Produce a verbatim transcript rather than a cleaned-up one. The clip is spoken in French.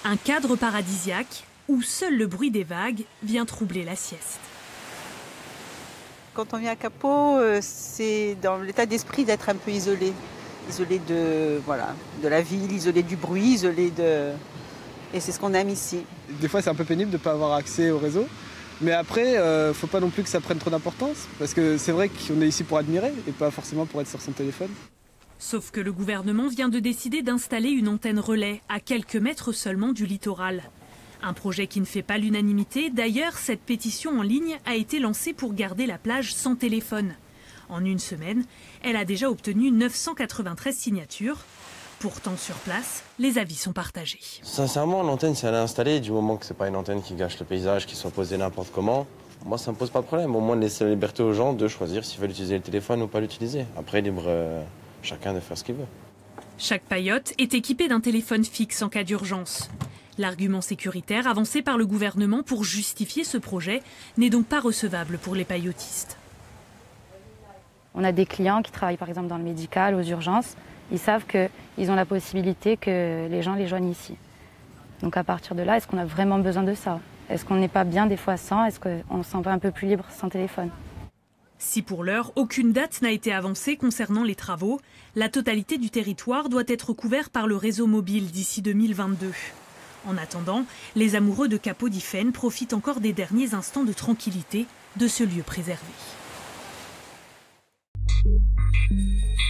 Un cadre paradisiaque où seul le bruit des vagues vient troubler la sieste. Quand on vient à Capo, c'est dans l'état d'esprit d'être un peu isolé. Isolé de, voilà, de la ville, isolé du bruit, isolé de... Et c'est ce qu'on aime ici. Des fois, c'est un peu pénible de ne pas avoir accès au réseau. Mais après, il euh, ne faut pas non plus que ça prenne trop d'importance. Parce que c'est vrai qu'on est ici pour admirer et pas forcément pour être sur son téléphone. Sauf que le gouvernement vient de décider d'installer une antenne relais à quelques mètres seulement du littoral. Un projet qui ne fait pas l'unanimité. D'ailleurs, cette pétition en ligne a été lancée pour garder la plage sans téléphone. En une semaine, elle a déjà obtenu neuf cent quatre-vingt-treize signatures. Pourtant, sur place, les avis sont partagés. Sincèrement, l'antenne, si elle est installée, du moment que c'est pas une antenne qui gâche le paysage, qui soit posée n'importe comment, moi, ça me pose pas de problème. Au moins, de laisser la liberté aux gens de choisir s'ils veulent utiliser le téléphone ou pas l'utiliser. Après, libre euh, chacun de faire ce qu'il veut. Chaque paillote est équipée d'un téléphone fixe en cas d'urgence. L'argument sécuritaire avancé par le gouvernement pour justifier ce projet n'est donc pas recevable pour les paillotistes. On a des clients qui travaillent par exemple dans le médical, aux urgences. Ils savent qu'ils ont la possibilité que les gens les joignent ici. Donc à partir de là, est-ce qu'on a vraiment besoin de ça? Est-ce qu'on n'est pas bien des fois sans? Est-ce qu'on s'en va un peu plus libre sans téléphone? Si pour l'heure, aucune date n'a été avancée concernant les travaux, la totalité du territoire doit être couvert par le réseau mobile d'ici deux mille vingt-deux. En attendant, les amoureux de Capo di Fene profitent encore des derniers instants de tranquillité de ce lieu préservé.